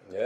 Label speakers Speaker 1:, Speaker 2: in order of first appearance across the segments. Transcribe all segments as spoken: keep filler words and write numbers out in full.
Speaker 1: 예.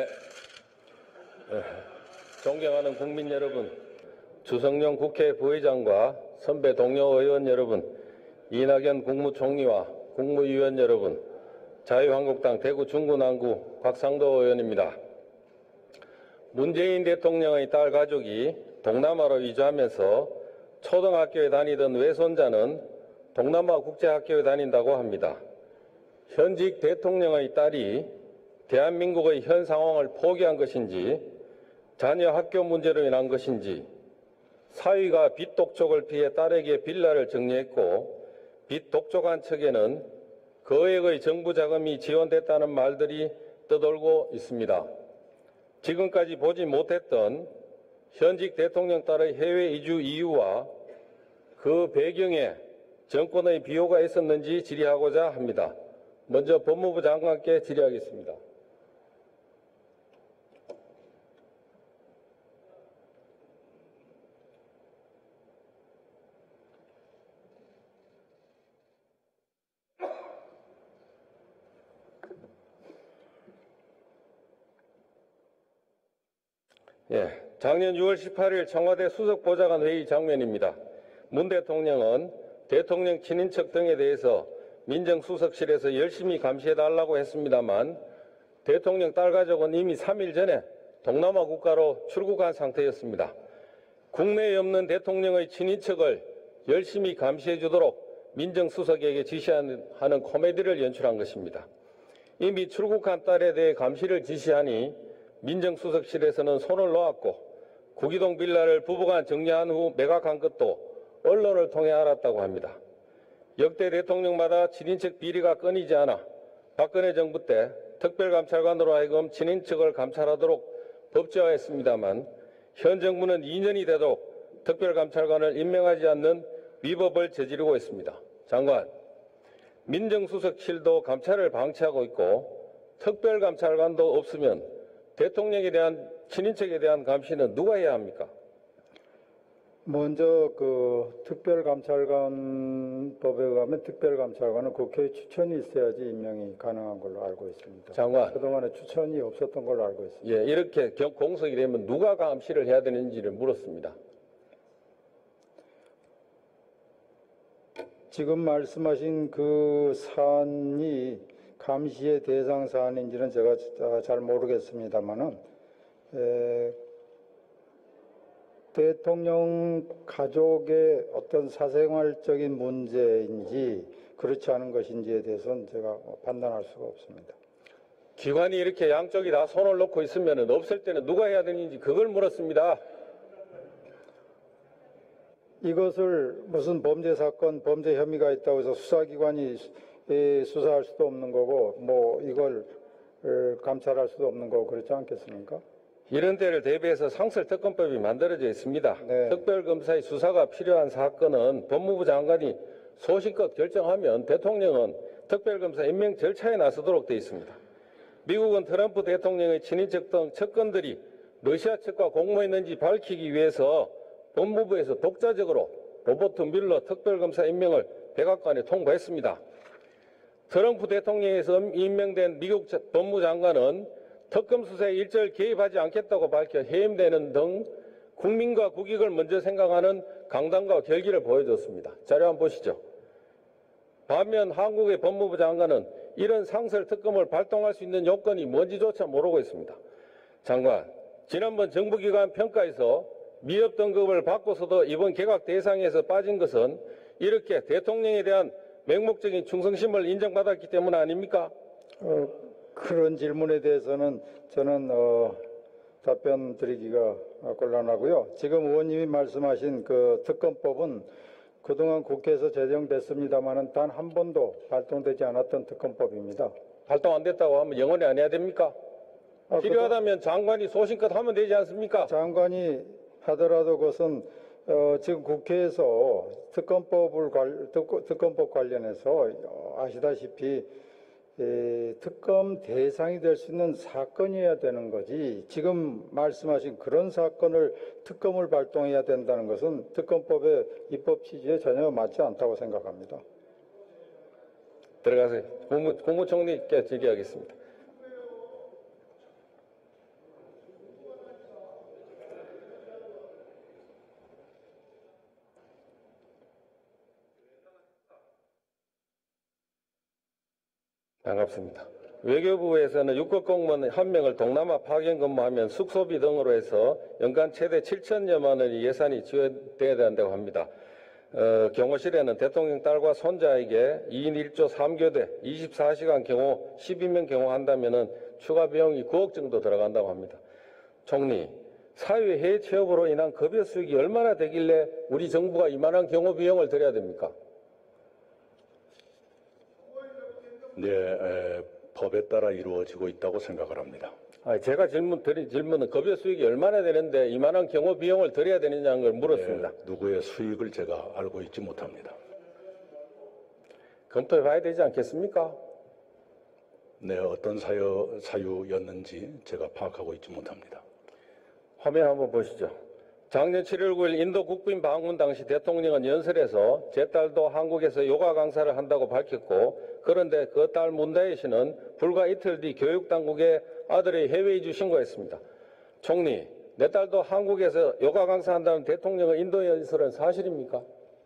Speaker 1: 존경하는 국민 여러분, 주성용 국회 부의장과 선배 동료 의원 여러분, 이낙연 국무총리와 국무위원 여러분, 자유한국당 대구 중구난구 곽상도 의원입니다. 문재인 대통령의 딸 가족이 동남아로 이주하면서 초등학교에 다니던 외손자는 동남아 국제학교에 다닌다고 합니다. 현직 대통령의 딸이 대한민국의 현 상황을 포기한 것인지, 자녀 학교 문제로 인한 것인지, 사위가 빚 독촉을 피해 딸에게 빌라를 정리했고 빚 독촉한 측에는 거액의 정부 자금이 지원됐다는 말들이 떠돌고 있습니다. 지금까지 보지 못했던 현직 대통령 딸의 해외 이주 이유와 그 배경에 정권의 비호가 있었는지 질의하고자 합니다. 먼저 법무부 장관께 질의하겠습니다. 예, 작년 유월 십팔일 청와대 수석보좌관 회의 장면입니다. 문 대통령은 대통령 친인척 등에 대해서 민정수석실에서 열심히 감시해달라고 했습니다만 대통령 딸 가족은 이미 삼 일 전에 동남아 국가로 출국한 상태였습니다. 국내에 없는 대통령의 친인척을 열심히 감시해주도록 민정수석에게 지시하는 코미디를 연출한 것입니다. 이미 출국한 딸에 대해 감시를 지시하니 민정수석실에서는 손을 놓았고 구기동 빌라를 부부간 정리한 후 매각한 것도 언론을 통해 알았다고 합니다. 역대 대통령마다 친인척 비리가 끊이지 않아 박근혜 정부 때 특별감찰관으로 하여금 친인척을 감찰하도록 법제화했습니다만 현 정부는 이 년이 되도록 특별감찰관을 임명하지 않는 위법을 저지르고 있습니다. 장관, 민정수석실도 감찰을 방치하고 있고 특별감찰관도 없으면 대통령에 대한 친인척에 대한 감시는 누가 해야 합니까?
Speaker 2: 먼저 그 특별감찰관법에 의하면 특별감찰관은 국회 추천이 있어야지 임명이 가능한 걸로 알고 있습니다.
Speaker 1: 장관,
Speaker 2: 그동안에 추천이 없었던 걸로 알고 있습니다.
Speaker 1: 예, 이렇게 공석이 되면 누가 감시를 해야 되는지를 물었습니다.
Speaker 2: 지금 말씀하신 그 사안이 감시의 대상 사안인지는 제가 잘 모르겠습니다만은 에, 대통령 가족의 어떤 사생활적인 문제인지 그렇지 않은 것인지에 대해서는 제가 판단할 수가 없습니다.
Speaker 1: 기관이 이렇게 양쪽이 다 손을 놓고 있으면 없을 때는 누가 해야 되는지 그걸 물었습니다.
Speaker 2: 이것을 무슨 범죄 사건, 범죄 혐의가 있다고 해서 수사기관이 수사할 수도 없는 거고 뭐 이걸 감찰할 수도 없는 거고 그렇지 않겠습니까?
Speaker 1: 이런 때를 대비해서 상설특검법이 만들어져 있습니다.
Speaker 2: 네.
Speaker 1: 특별검사의 수사가 필요한 사건은 법무부 장관이 소신껏 결정하면 대통령은 특별검사 임명 절차에 나서도록 되어 있습니다. 미국은 트럼프 대통령의 친인척 등 측근들이 러시아 측과 공모했는지 밝히기 위해서 법무부에서 독자적으로 로버트 뮬러 특별검사 임명을 백악관에 통보했습니다. 트럼프 대통령에서 임명된 미국 법무장관은 특검 수사에 일절 개입하지 않겠다고 밝혀 해임되는 등 국민과 국익을 먼저 생각하는 강단과 결기를 보여줬습니다. 자료 한번 보시죠. 반면 한국의 법무부 장관은 이런 상설 특검을 발동할 수 있는 요건이 뭔지조차 모르고 있습니다. 장관, 지난번 정부기관 평가에서 미흡 등급을 받고서도 이번 개각 대상에서 빠진 것은 이렇게 대통령에 대한 맹목적인 충성심을 인정받았기 때문 아닙니까?
Speaker 2: 어, 그런 질문에 대해서는 저는 어, 답변 드리기가 곤란하고요. 지금 의원님이 말씀하신 그 특검법은 그동안 국회에서 제정됐습니다마는 단 한 번도 발동되지 않았던 특검법입니다.
Speaker 1: 발동 안 됐다고 하면 영원히 안 해야 됩니까?
Speaker 2: 아,
Speaker 1: 필요하다면 장관이 소신껏 하면 되지 않습니까?
Speaker 2: 장관이 하더라도 그것은 어, 지금 국회에서 특검법을 관, 특, 특검법 관련해서 아시다시피 에, 특검 대상이 될 수 있는 사건이어야 되는 거지 지금 말씀하신 그런 사건을 특검을 발동해야 된다는 것은 특검법의 입법 취지에 전혀 맞지 않다고 생각합니다.
Speaker 1: 들어가세요. 국무, 국무총리께 질의하겠습니다. 반갑습니다. 외교부에서는 육급 공무원 한 명을 동남아 파견 근무하면 숙소비 등으로 해서 연간 최대 칠천여만 원의 예산이 지원돼야 된다고 합니다. 어, 경호실에는 대통령 딸과 손자에게 이 인 일 조 삼 교대 이십사 시간 경호 십이 명 경호한다면 추가 비용이 구억 정도 들어간다고 합니다. 총리, 사회 해외 취업으로 인한 급여 수익이 얼마나 되길래 우리 정부가 이만한 경호 비용을 들여야 됩니까?
Speaker 3: 네, 에, 법에 따라 이루어지고 있다고 생각을 합니다.
Speaker 1: 아니, 제가 질문 드린 질문은 급여 수익이 얼마나 되는데 이만한 경호 비용을 들여야 되느냐는 걸 물었습니다.
Speaker 3: 네, 누구의 수익을 제가 알고 있지 못합니다.
Speaker 1: 검토해 봐야 되지 않겠습니까?
Speaker 3: 네, 어떤 사유, 사유였는지 제가 파악하고 있지 못합니다.
Speaker 1: 화면 한번 보시죠. 작년 칠월 구일 인도 국빈 방문 당시 대통령은 연설에서 제 딸도 한국에서 요가 강사를 한다고 밝혔고, 그런데 그 딸 문다혜 씨는 불과 이틀 뒤 교육당국에 아들의 해외 이주 신고했습니다. 총리, 내 딸도 한국에서 요가 강사한다는 대통령의 인도 연설은 사실입니까?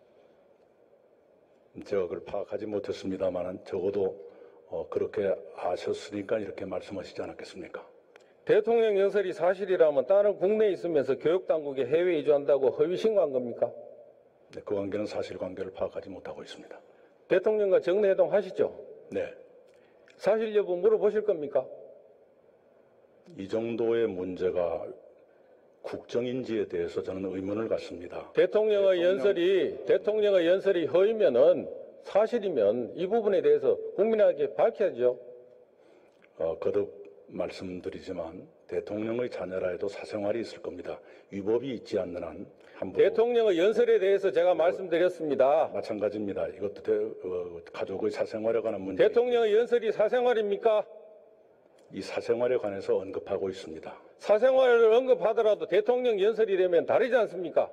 Speaker 3: 제가 그걸 파악하지 못했습니다만 적어도 어, 그렇게 아셨으니까 이렇게 말씀하시지 않았겠습니까?
Speaker 1: 대통령 연설이 사실이라면 딸은 국내에 있으면서 교육당국에 해외 이주한다고 허위 신고한 겁니까?
Speaker 3: 네, 그 관계는 사실관계를 파악하지 못하고 있습니다.
Speaker 1: 대통령과 정례회동 하시죠?
Speaker 3: 네,
Speaker 1: 사실 여부 물어보실 겁니까?
Speaker 3: 이 정도의 문제가 국정인지에 대해서 저는 의문을 갖습니다.
Speaker 1: 대통령의
Speaker 3: 대통령-
Speaker 1: 연설이 대통령의 연설이 허위면은 사실이면 이 부분에 대해서 국민에게 밝혀야죠.
Speaker 3: 어, 거듭 말씀드리지만 대통령의 자녀라 해도 사생활이 있을 겁니다. 위법이 있지 않는 한 함부로
Speaker 1: 대통령의 연설에 대해서 제가 말씀드렸습니다.
Speaker 3: 마찬가지입니다. 이것도 대, 어, 가족의 사생활에 관한 문제.
Speaker 1: 대통령의 연설이 사생활입니까?
Speaker 3: 이 사생활에 관해서 언급하고 있습니다.
Speaker 1: 사생활을 언급하더라도 대통령 연설이 되면 다르지 않습니까?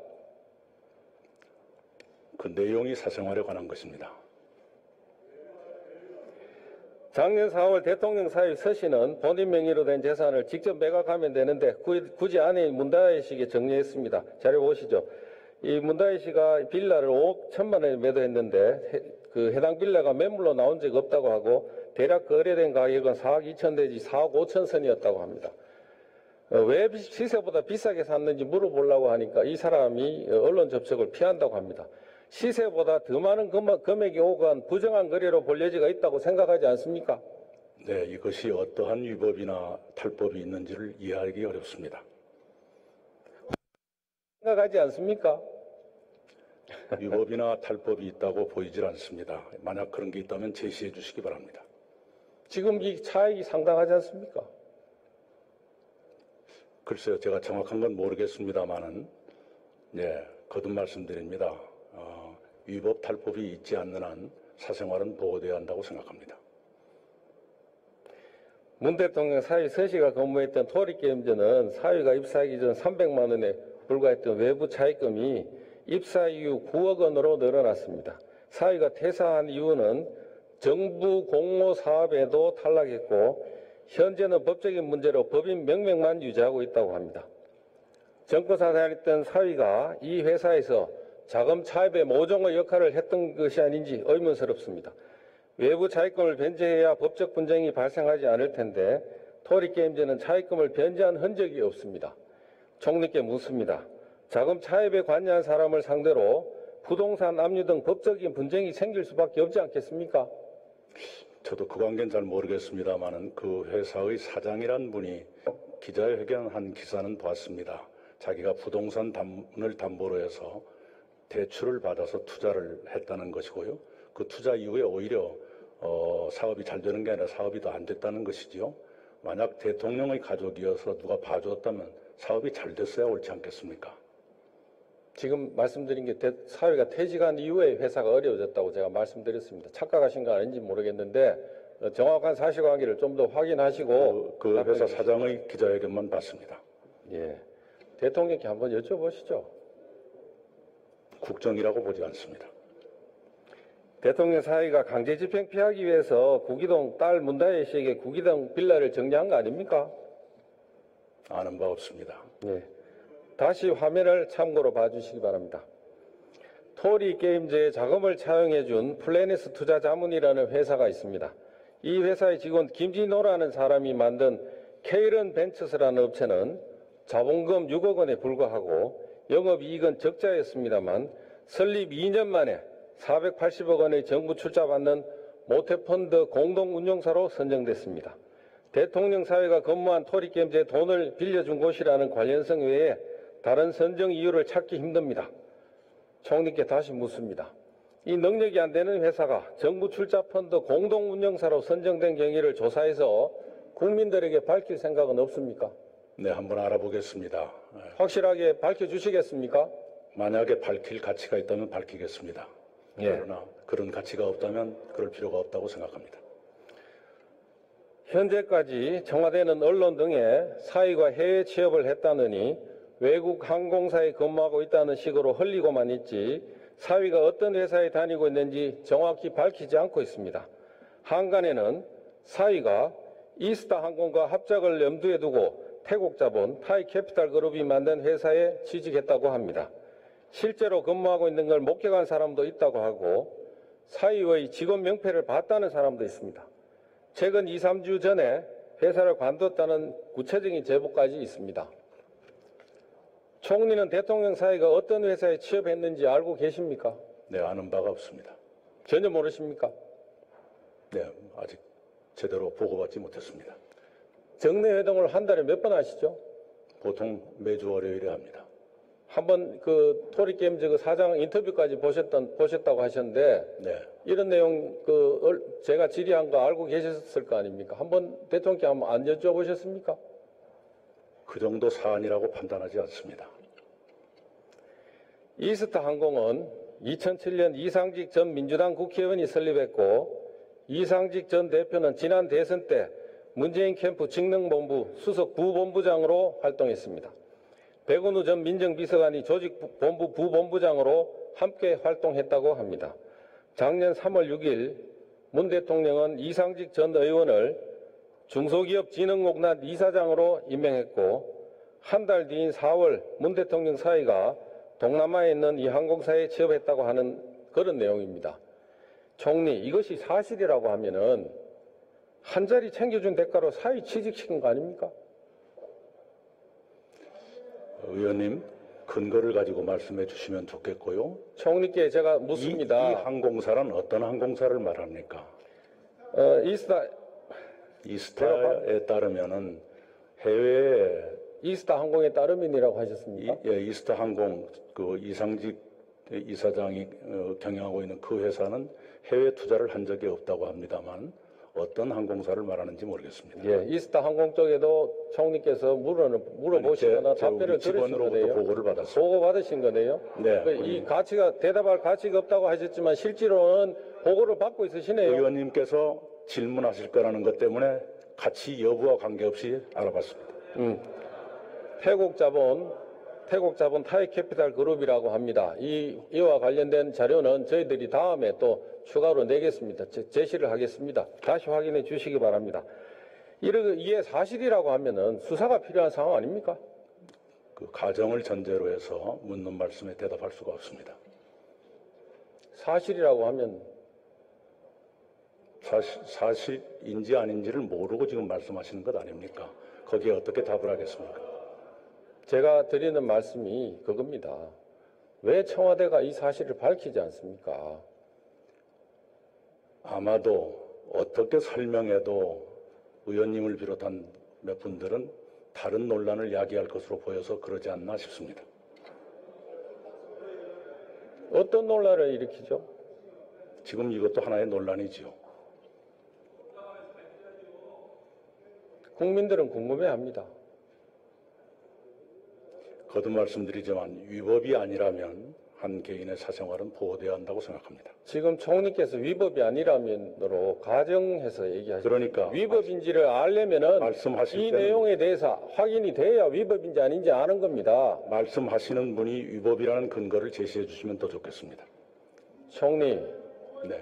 Speaker 3: 그 내용이 사생활에 관한 것입니다.
Speaker 1: 작년 사월 대통령 사위 서씨는 본인 명의로 된 재산을 직접 매각하면 되는데 굳이 아내인 문다혜 씨에게 정리했습니다. 자료 보시죠. 이 문다혜 씨가 빌라를 오억 천만 원에 매도했는데 그 해당 빌라가 매물로 나온 적이 없다고 하고 대략 거래된 가격은 사억 이천 내지 사억 오천 선이었다고 합니다. 어, 왜 시세보다 비싸게 샀는지 물어보려고 하니까 이 사람이 언론 접촉을 피한다고 합니다. 시세보다 더 많은 금액이 오간 부정한 거래로 볼 여지가 있다고 생각하지 않습니까?
Speaker 3: 네, 이것이 어떠한 위법이나 탈법이 있는지를 이해하기 어렵습니다.
Speaker 1: 생각하지 않습니까?
Speaker 3: 위법이나 탈법이 있다고 보이질 않습니다. 만약 그런 게 있다면 제시해 주시기 바랍니다.
Speaker 1: 지금 이 차익이 상당하지 않습니까?
Speaker 3: 글쎄요, 제가 정확한 건 모르겠습니다만은, 네, 거듭 말씀드립니다. 어, 위법 탈법이 있지 않는 한 사생활은 보호돼야 한다고 생각합니다.
Speaker 1: 문 대통령 사위 서씨가 근무했던 토리게임즈는 사위가 입사하기 전 삼백만 원에 불과했던 외부 차입금이 입사 이후 구억 원으로 늘어났습니다. 사위가 퇴사한 이유는 정부 공모 사업에도 탈락했고 현재는 법적인 문제로 법인 명명만 유지하고 있다고 합니다. 정권사장했던 사위가 이 회사에서 자금 차입의 모종의 역할을 했던 것이 아닌지 의문스럽습니다. 외부 차입금을 변제해야 법적 분쟁이 발생하지 않을 텐데 토리게임즈는 차입금을 변제한 흔적이 없습니다. 총리께 묻습니다. 자금 차입에 관여한 사람을 상대로 부동산 압류 등 법적인 분쟁이 생길 수밖에 없지 않겠습니까?
Speaker 3: 저도 그 관계는 잘 모르겠습니다만은 그 회사의 사장이란 분이 기자회견한 기사는 봤습니다. 자기가 부동산 담을 담보로 해서 대출을 받아서 투자를 했다는 것이고요. 그 투자 이후에 오히려 어, 사업이 잘 되는 게 아니라 사업이 더 안 됐다는 것이지요. 만약 대통령의 가족이어서 누가 봐주었다면 사업이 잘 됐어야 옳지 않겠습니까?
Speaker 1: 지금 말씀드린 게 대, 사회가 퇴직한 이후에 회사가 어려워졌다고 제가 말씀드렸습니다. 착각하신 건 아닌지 모르겠는데 어, 정확한 사실관계를 좀 더 확인하시고
Speaker 3: 그, 그 회사 사장의 기자회견만 봤습니다.
Speaker 1: 예, 대통령께 한번 여쭤보시죠.
Speaker 3: 국정이라고 보지 않습니다.
Speaker 1: 대통령 사위가 강제 집행 피하기 위해서 구기동 딸 문다혜 씨에게 구기동 빌라를 정리한 거 아닙니까?
Speaker 3: 아는 바 없습니다.
Speaker 1: 예. 다시 화면을 참고로 봐주시기 바랍니다. 토리게임즈에 자금을 차용해준 플래닛 투자자문이라는 회사가 있습니다. 이 회사의 직원 김진호라는 사람이 만든 케이런 벤처스라는 업체는 자본금 육억 원에 불과하고 영업이익은 적자였습니다만 설립 이 년 만에 사백팔십억 원의 정부 출자받는 모태펀드 공동운용사로 선정됐습니다. 대통령 사회가 근무한 토리게임즈에 돈을 빌려준 곳이라는 관련성 외에 다른 선정 이유를 찾기 힘듭니다. 총리께 다시 묻습니다. 이 능력이 안 되는 회사가 정부 출자 펀드 공동운영사로 선정된 경위를 조사해서 국민들에게 밝힐 생각은 없습니까?
Speaker 3: 네, 한번 알아보겠습니다.
Speaker 1: 확실하게 밝혀주시겠습니까?
Speaker 3: 만약에 밝힐 가치가 있다면 밝히겠습니다.
Speaker 1: 예.
Speaker 3: 그러나 그런 가치가 없다면 그럴 필요가 없다고 생각합니다.
Speaker 1: 현재까지 청와대는 언론 등에 사위가 해외 취업을 했다느니 외국 항공사에 근무하고 있다는 식으로 흘리고만 있지 사위가 어떤 회사에 다니고 있는지 정확히 밝히지 않고 있습니다. 한간에는 사위가 이스타 항공과 합작을 염두에 두고 태국 자본 타이캐피탈 그룹이 만든 회사에 취직했다고 합니다. 실제로 근무하고 있는 걸 목격한 사람도 있다고 하고 사위의 직원 명패를 봤다는 사람도 있습니다. 최근 이, 삼 주 전에 회사를 관뒀다는 구체적인 제보까지 있습니다. 총리는 대통령 사위가 어떤 회사에 취업했는지 알고 계십니까?
Speaker 3: 네, 아는 바가 없습니다.
Speaker 1: 전혀 모르십니까?
Speaker 3: 네, 아직 제대로 보고받지 못했습니다.
Speaker 1: 정례 회동을 한 달에 몇 번 하시죠?
Speaker 3: 보통 매주 월요일에 합니다.
Speaker 1: 한번 그 토리게임즈 그 사장 인터뷰까지 보셨던 보셨다고 하셨는데
Speaker 3: 네,
Speaker 1: 이런 내용 그 얼- 제가 질의한 거 알고 계셨을 거 아닙니까? 한번 대통령께 한번 안 여쭤보셨습니까?
Speaker 3: 그 정도 사안이라고 판단하지 않습니다.
Speaker 1: 이스타 항공은 이천칠 년 이상직 전 민주당 국회의원이 설립했고 이상직 전 대표는 지난 대선 때 문재인 캠프 직능본부 수석 부본부장으로 활동했습니다. 백운우 전 민정비서관이 조직본부 부본부장으로 함께 활동했다고 합니다. 작년 삼월 육일 문 대통령은 이상직 전 의원을 중소기업진흥공단 이사장으로 임명했고 한 달 뒤인 사월 문 대통령 사위가 동남아에 있는 이 항공사에 취업했다고 하는 그런 내용입니다. 총리, 이것이 사실이라고 하면은 한 자리 챙겨준 대가로 사위 취직시킨 거 아닙니까?
Speaker 3: 의원님, 근거를 가지고 말씀해 주시면 좋겠고요.
Speaker 1: 총리께 제가
Speaker 3: 이, 이
Speaker 1: 묻습니다.
Speaker 3: 항공사는 어떤 항공사를 말합니까?
Speaker 1: 어, 이스타
Speaker 3: 이스타에 따르면은 해외에
Speaker 1: 이스타 항공의 따름이라고 하셨습니까?
Speaker 3: 이, 예, 이스타 항공 그 이상직 이사장이 어, 경영하고 있는 그 회사는 해외 투자를 한 적이 없다고 합니다만 어떤 항공사를 말하는지 모르겠습니다.
Speaker 1: 예, 이스타 항공 쪽에도 총리께서 물어 물어보시거나
Speaker 3: 제- 제
Speaker 1: 답변을
Speaker 3: 우리
Speaker 1: 들으신
Speaker 3: 직원으로부터
Speaker 1: 거네요.
Speaker 3: 보고를 받았습니다.
Speaker 1: 보고 받으신 거네요.
Speaker 3: 네,
Speaker 1: 그
Speaker 3: 우리-
Speaker 1: 이 가치가 대답할 가치가 없다고 하셨지만 실제로는 보고를 받고 있으시네요.
Speaker 3: 의원님께서 질문하실 거라는 것 때문에 가치 여부와 관계없이 알아봤습니다.
Speaker 1: 음. 태국 자본 태국 자본 타이캐피탈 그룹이라고 합니다. 이 이와 관련된 자료는 저희들이 다음에 또 추가로 내겠습니다. 제, 제시를 하겠습니다. 다시 확인해 주시기 바랍니다. 이르, 이게 사실이라고 하면은 수사가 필요한 상황 아닙니까?
Speaker 3: 그 가정을 전제로 해서 묻는 말씀에 대답할 수가 없습니다.
Speaker 1: 사실이라고 하면
Speaker 3: 사실, 사실인지 아닌지를 모르고 지금 말씀하시는 것 아닙니까? 거기에 어떻게 답을 하겠습니까?
Speaker 1: 제가 드리는 말씀이 그겁니다. 왜 청와대가 이 사실을 밝히지 않습니까?
Speaker 3: 아마도 어떻게 설명해도 의원님을 비롯한 몇 분들은 다른 논란을 야기할 것으로 보여서 그러지 않나 싶습니다.
Speaker 1: 어떤 논란을 일으키죠?
Speaker 3: 지금 이것도 하나의 논란이지요.
Speaker 1: 국민들은 궁금해합니다.
Speaker 3: 거듭 말씀드리지만 위법이 아니라면 한 개인의 사생활은 보호돼야 한다고 생각합니다.
Speaker 1: 지금 총리께서 위법이 아니라면으로 가정해서 얘기하시죠.
Speaker 3: 그러니까
Speaker 1: 위법인지를 알려면은
Speaker 3: 말씀하실
Speaker 1: 이
Speaker 3: 때는-
Speaker 1: 내용에 대해서 확인이 돼야 위법인지 아닌지 아는 겁니다.
Speaker 3: 말씀하시는 분이 위법이라는 근거를 제시해 주시면 더 좋겠습니다.
Speaker 1: 총리,
Speaker 3: 네.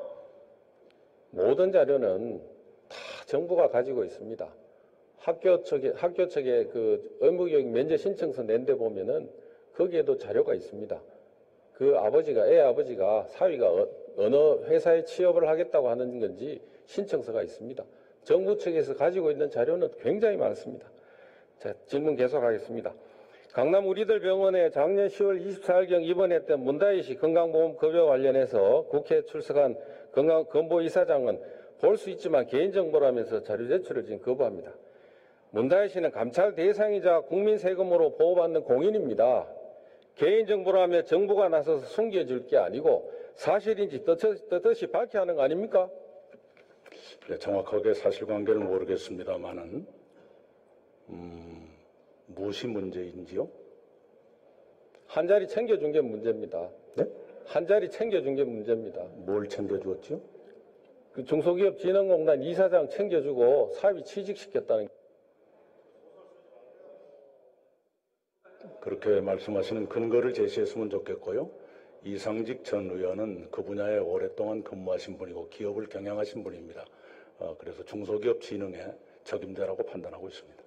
Speaker 1: 모든 자료는 다 정부가 가지고 있습니다. 학교 측에 학교 측에 그 의무교육 면제 신청서 낸 데 보면은 거기에도 자료가 있습니다. 그 아버지가 애 아버지가 사위가 어, 어느 회사에 취업을 하겠다고 하는 건지 신청서가 있습니다. 정부 측에서 가지고 있는 자료는 굉장히 많습니다. 자, 질문 계속하겠습니다. 강남 우리들 병원에 작년 시월 이십사일경 입원했던 문다희 씨 건강보험급여 관련해서 국회에 출석한 건강건보 이사장은 볼 수 있지만 개인정보라면서 자료 제출을 지금 거부합니다. 문다희 씨는 감찰 대상이자 국민 세금으로 보호받는 공인입니다. 개인정보라며 정부가 나서서 숨겨줄 게 아니고 사실인지 떳떳이 밝혀야 하는 거 아닙니까?
Speaker 3: 네, 정확하게 사실관계를 모르겠습니다만은 음, 무엇이 문제인지요?
Speaker 1: 한 자리 챙겨준 게 문제입니다.
Speaker 3: 네?
Speaker 1: 한 자리 챙겨준 게 문제입니다.
Speaker 3: 뭘 챙겨주었지요?
Speaker 1: 그 중소기업진흥공단 이사장 챙겨주고 사업이 취직시켰다는.
Speaker 3: 그렇게 말씀하시는 근거를 제시했으면 좋겠고요. 이상직 전 의원은 그 분야에 오랫동안 근무하신 분이고 기업을 경영하신 분입니다. 어, 그래서 중소기업 진흥에 적임자라고 판단하고 있습니다.